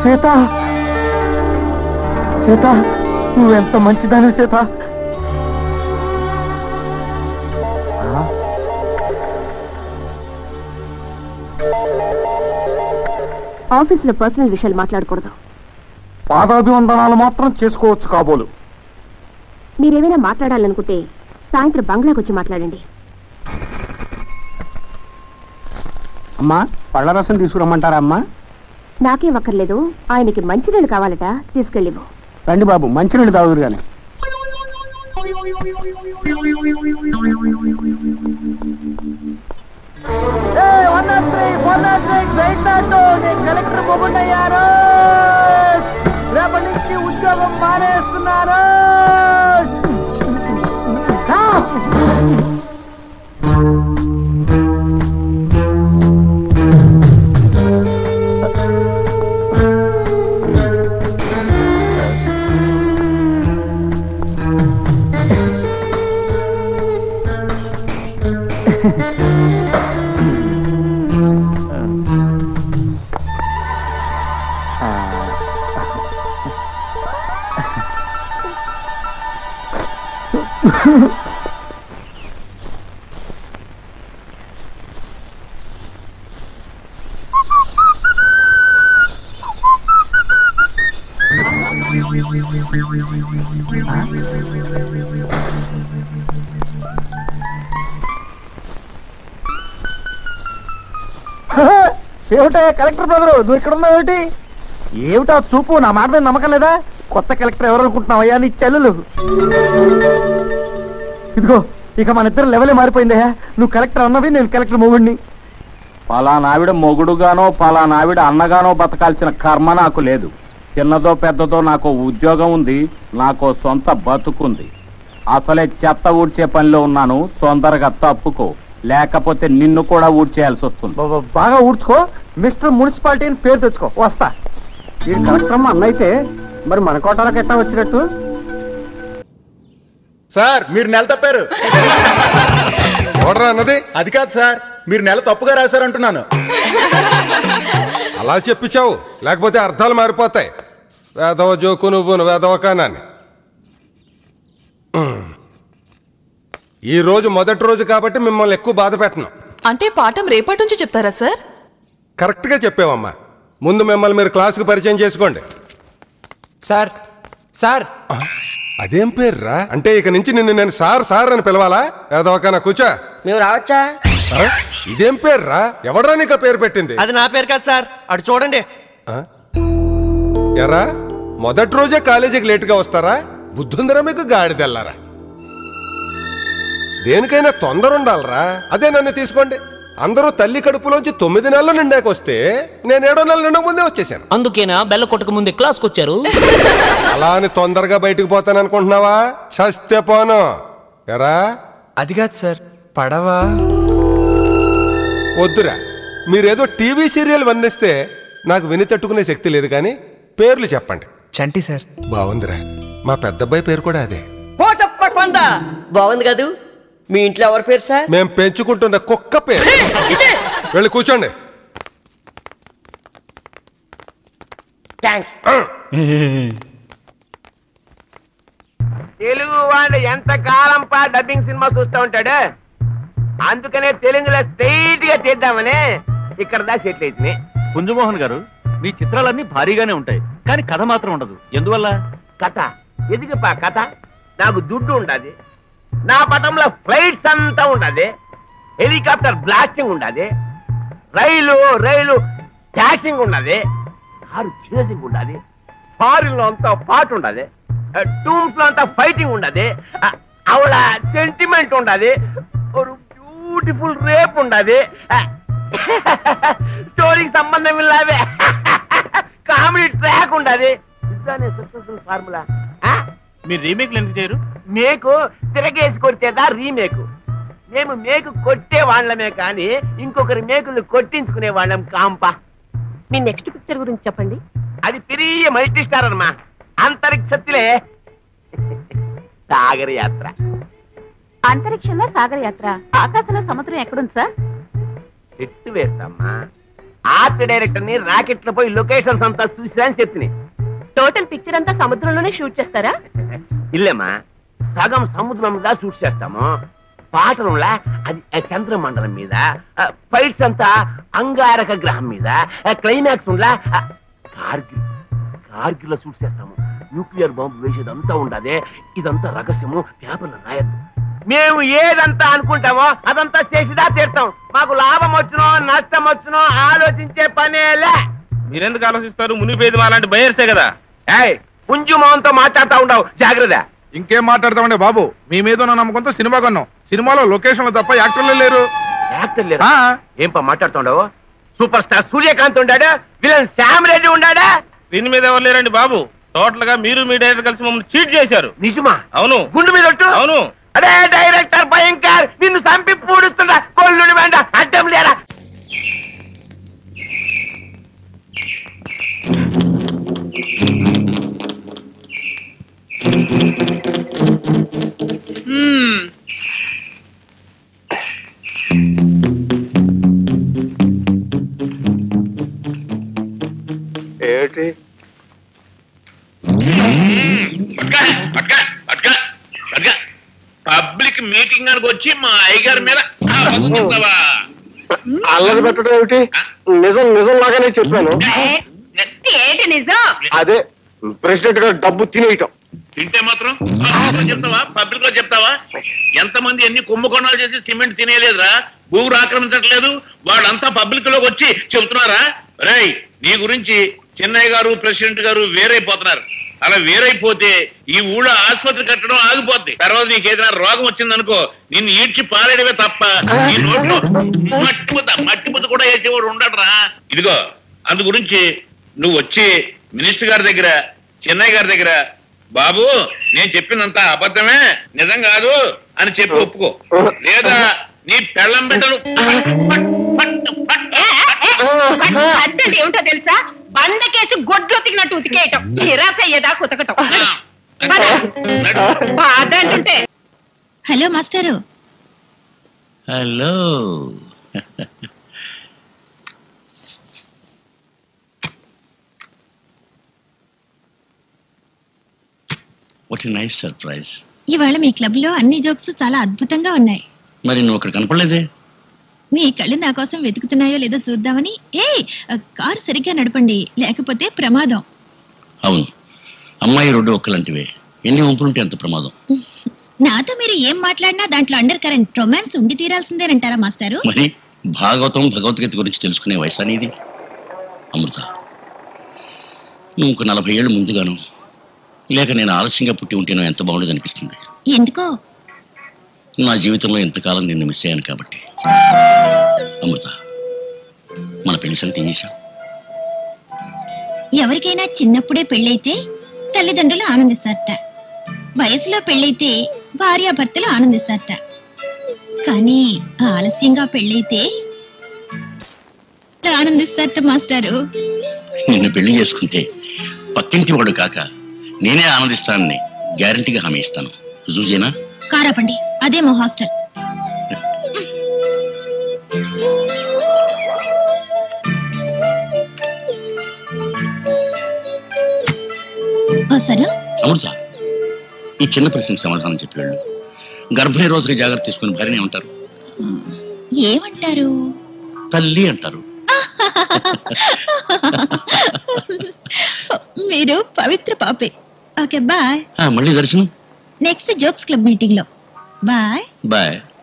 సీత సీత నువ్వెంత మంచిదాని సీత. ఆఫీసులో పర్సనల్ విషయాలు మాట్లాడకూడదు. పాదాభివందనాలు మాత్రం చేసుకోవచ్చు కాబోలు. మీరేమైనా మాట్లాడాలనుకుంటే సాయంత్రం బంగ్లాకి వచ్చి మాట్లాడండి. అమ్మా పళ్ళ రసం తీసుకురమ్మంటారా అమ్మా? నాకేం అక్కర్లేదు, ఆయనకి మంచినీళ్ళు కావాలట, తీసుకెళ్ళివు. రండి బాబు, మంచినీళ్ళు తాగుదురు గాని. కలెక్టర్ మొగుండయ్యారు, రేపటి నుంచి ఉద్యోగం మానేస్తున్నారు. ఏమిటా కలెక్టర్ బ్రదరు, నువ్వు ఇక్కడ ఉన్నావు ఏమిటి? ఏమిటా చూపు, నా మాట మీద నమ్మకం లేదా? కొత్త కలెక్టర్ ఎవరు అనుకుంటున్నావయ్యా? నీ చెల్లెలు. ఇదిగో ఇక మన ఇద్దరు లెవెలే మారిపోయిందయ్యా. నువ్వు కలెక్టర్ అన్నవి, నేను కలెక్టర్ మొగుడిని. పలానావిడ మొగుడుగానో పలానావిడ అన్నగానో బతకాల్సిన కర్మ నాకు లేదు. చిన్నదో పెద్దదో నాకు ఉద్యోగం ఉంది, నాకు సొంత బతుకుంది. అసలే చెత్త ఊడ్చే పనిలో ఉన్నాను, తొందరగా తప్పుకో, లేకపోతే నిన్ను కూడా ఊడ్చేయాల్సి వస్తుంది. బాగా ఊడ్చుకో, మిస్టర్ మున్సిపాలిటీ అని పేరు తెచ్చుకో. వస్తా. ఈ కలెక్టర్ అన్న అయితే మరి మన కోటాలకు ఎట్టా వచ్చినట్టు? సార్ మీరు నెల తప్పారు. అన్నది అది కాదు సార్, మీరు నెల తప్పుగా రాశారంటున్నాను. అలా చెప్పించావు, లేకపోతే అర్థాలు మారిపోతాయి. వేదవ జోకు నువ్వు వేదవ కానాన్ని. ఈ రోజు మొదటి రోజు కాబట్టి మిమ్మల్ని ఎక్కువ బాధ పెట్టను. అంటే పాఠం రేపటి నుంచి చెప్తారా సార్? కరెక్ట్ గా చెప్పావమ్మా. ముందు మిమ్మల్ని మీరు క్లాసుకు పరిచయం చేసుకోండి. సార్ సార్ అదేం పేర్రా? అంటే ఇక నుంచి నిన్ను నేను సార్ సార్ అని పిలవాలా? ఏదోకనా కూర్చో. మేము రావచ్చా? ఇదేం పేర్రా? ఎవడ్రా నీకు పేరు పెట్టింది? అది నా పేరు కాదు సార్, అటు చూడండి. ఎరా మొదటి రోజే కాలేజీకి లేటుగా వస్తారా? బుద్ధుందరా మీకు? గాడిదెల్లారా? దేనికైనా తొందర ఉండాలరా. అదే నన్ను తీసుకోండి. అందరూ తల్లి కడుపులోంచి 9 నెలలు నిండాకొస్తే నేను 7వ నెల నిండా ముందే వచ్చేసాను. అందుకేనా బెల్ల కొట్టక ముందే క్లాస్కి వచ్చారు? అలా అని తొందరగా బయటకు పోతాను అనుకుంటున్నావా? చస్తే పోను. ఎరా అది కాదు సార్, పడవా? వద్దురా. మీరేదో టీవీ సీరియల్ వర్ణిస్తే నాకు విని తట్టుకునే శక్తి లేదు, కానీ పేర్లు చెప్పండి. చంటి సార్. బాగుందిరా. మా పెద్దబ్బాయి పేరు కూడా అదే. కోటప్పకొండ. బాగుంది కదూ. మీ ఇంట్లో ఎవరి పేరు సార్? మేం పెంచుకుంటున్న కుక్క పేరు. వెళ్ళి కూర్చోండి. థ్యాంక్స్. తెలుగు వాడు ఎంత కాలం పాటు డబ్బింగ్ సినిమా చూస్తూ ఉంటాడు, అందుకనే తెలుగులో స్ట్రైట్ గా తీద్దామని ఇక్కడ దా సెటిల్ అవుతుంది. పుంజమోహన్ గారు, మీ చిత్రాలన్నీ భారీగానే ఉంటాయి, కానీ కథ మాత్రం ఉండదు. ఎందువల్ల? కథ ఎదిగిపా కథ. నాకు దుడ్డు ఉండదు, నా పటంలో ఫ్లైట్స్ అంతా ఉండదు, హెలికాప్టర్ బ్లాస్టింగ్ ఉండదు, రైలు ట్యాక్సింగ్ ఉండదు, కారు చేసింగ్ ఉండదు, ఫారిన్ లో అంతా పాటు ఉండదు, టూమ్స్ లో అంతా ఫైటింగ్ ఉండదు, అవళ సెంటిమెంట్ ఉండదు, ఒక బ్యూటిఫుల్ రేప్ ఉండదు, స్టోరీకి సంబంధం ఇల్లావే కామెడీ ట్రాక్ ఉండదు. ఇదానే సక్సెస్ఫుల్ ఫార్ములా. మీరు రీమేక్లు ఎందుకు చేయరు? మేకు తిరగేసి కొడితేదా రీమేకు. మేము మేకు కొట్టే వాళ్ళమే కానీ ఇంకొకరి మేకులు కొట్టించుకునే వాళ్ళం కాంపా. మీ నెక్స్ట్ పిక్చర్ గురించి చెప్పండి. అది పెరియ మల్టీ స్టార్ అన్నమా. అంతరిక్షత్తులే సాగర యాత్ర. అంతరిక్షంలో సాగర యాత్ర. ఆకాశంలో సముద్రం ఎక్కడుంది సార్? చెట్టు వేస్తామ్మా, ఆర్ట్ డైరెక్టర్ ని రాకెట్ లో పోయి లొకేషన్స్ అంతా చూసిరా అని చెప్తున్నాయి. టోటల్ పిక్చర్ అంతా సముద్రంలోనే షూట్ చేస్తారా? ఇల్లేమా, సగం సముద్రంగా షూట్ చేస్తాము. పాటలులా అది చంద్రమండలం మీద, ఫైట్స్ అంతా అంగారక గ్రహం మీద, క్లైమాక్స్ ఉలా కార్గిల్ లో షూట్ చేస్తాము. న్యూక్లియర్ బాంబు వేసేదంతా ఉండదే. ఇదంతా రహస్యము, పేపర్లు రాయద్దు. మేము ఏదంతా అనుకుంటామో అదంతా చేసిదా తీరుతాం. మాకు లాభం వచ్చునో నష్టం వచ్చునో ఆలోచించే పనేలే. మీరెందుకు ఆలోచిస్తారు? మునిపేది అలాంటి బయర్సే కదా. పుంజు మోహన్తో మాట్లాడుతూ ఉండవు, జాగ్రత్త. ఇంకేం మాట్లాడతామండి బాబు, మీ మీద ఉన్న నమ్మకంతో సినిమా కొన్నాం. సినిమాలో లొకేషన్లు తప్ప యాక్టర్లు లేరు. యాక్టర్ లేరు? ఏం మాట్లాడుతుండవు? సూపర్ స్టార్ సూర్యకాంత్ ఉండాడా, విలన్ శ్యామ్ రెడ్డి ఉండాడా? దీని మీద ఎవరు లేరండి బాబు. టోటల్ గా మీరు మీ డైరెక్టర్ కలిసి మమ్మల్ని చీట్ చేశారు. నిజమా? అవును. గుండు మీద ఒట్టు? అవును. అదే డైరెక్టర్ భయంకర్, నిన్ను చంపి పూడుస్తుందా? కొల్లుని వెంట అడ్డం లేరా? ఏమిటి పబ్లిక్ మీటింగ్ అని వచ్చి మా అయ్యగారి మీద అల్లరి పెట్టడం ఏమిటి? నిజం నిజం లాగానే చెప్పాను. ఏంటి నిజం? అదే ప్రెసిడెంట్ గారు డబ్బు తినేయటం. తింటే మాత్రం చెప్తావా? పబ్లిక్ లో చెప్తావా? ఎంతమంది ఎన్ని కుంభకోణాలు చేసి సిమెంట్ తినేయలేదురా, భూములు ఆక్రమించట్లేదు, వాళ్ళంతా పబ్లిక్ లోకి వచ్చి చెబుతున్నారా? రేయ్, నీ గురించి చెన్నై గారు ప్రెసిడెంట్ గారు వేరైపోతున్నారు. అలా వేరైపోతే ఈ ఊళ్ళో ఆసుపత్రి కట్టడం ఆగిపోద్ది. తర్వాత నీకేదైనా రోగం వచ్చిందనుకో, నిన్ను ఈడ్చి పారేయడమే తప్ప ఈ నోట్లో మట్టిముద్ద కూడా వేసేవాడు ఉండడరా. ఇదిగో, అందు గురించి నువ్వు వచ్చి మినిస్టర్ గారి దగ్గర, చెన్నై గారి దగ్గర, బాబు నేను చెప్పిందంతా అబద్ధమే, నిజం కాదు అని చెప్పి ఒప్పుకో. లేదా నీ పెళ్ళం బిడ్డలు ఏమిటో తెలుసా? బండకేసి గొడ్లు ఉతికినట్టు ఉతికేయటం, నిరాశ అయ్యేదా కుతకటం. బాధంటుంటే. Hello master. Hello. What a nice surprise. ఇవాళ మీ క్లబ్ లో అన్ని జోక్స్ చాలా అద్భుతంగా ఉన్నాయి. మరి నువ్వు అక్కడ కనపడలేదే? మీ కళ్ళు నా కోసం వెతుకుతున్నాయో లేదో చూద్దామని. కారు సరిగ్గా నడపండి, లేకపోతే ప్రమాదం. అవును, అమ్మాయి రోడ్డు ఒక్కలంటివే, ఎన్ని వంపులుంటే అంత ప్రమాదం. నాతో మీరు ఏం మాట్లాడినా దాంట్లో అండర్ కరెంట్ రొమాన్స్ ఉండి తీరాల్సిందేనంటారా మాస్టారు? మరి భాగవతం భగవద్గీత గురించి తెలుసుకునే వయసు అనేది. అమృత, నువ్వు ఒక 40 ఏళ్ళు ముందుగాను, లేక నేను ఆలస్యంగా పుట్టి ఉంటేనో ఎంత బాగుండేది అనిపిస్తుంది. ఎందుకో? నా జీవితంలో ఎంతకాలం నిన్ను మిస్ అయ్యాను కాబట్టి. అమృత, మన పెళ్లి సంగతి ఏం చేశాం? ఎవరికైనా చిన్నప్పుడే పెళ్ళైతే తల్లిదండ్రులు ఆనందిస్తారట, వయసులో పెళ్ళైతే భార్యాభర్తలు ఆనందిస్తారట. కానీ ఆలస్యంగా పెళ్ళైతే ఆనందిస్తారట మాస్టారు. నిన్ను పెళ్లి చేసుకుంటే పక్కింటి వాడు కాక నేనే ఆనందిస్తానని గ్యారంటీగా హామీ ఇస్తాను. జూజేనా? కారాపండి, అదే మా హాస్టల్. అమృత, ఈ చిన్న ప్రశ్నకు సమాధానం చెప్పి వెళ్ళు. గర్భిణీ రోజుకి జాగ్రత్త తీసుకుని భార్యనే ఉంటారు. ఏమంటారు? తల్లి అంటారు. మీరు పవిత్ర పాపే. Okay bye. మళ్ళీ దర్శనం నెక్స్ట్ జోక్స్ క్లబ్ మీటింగ్ లో. Bye bye.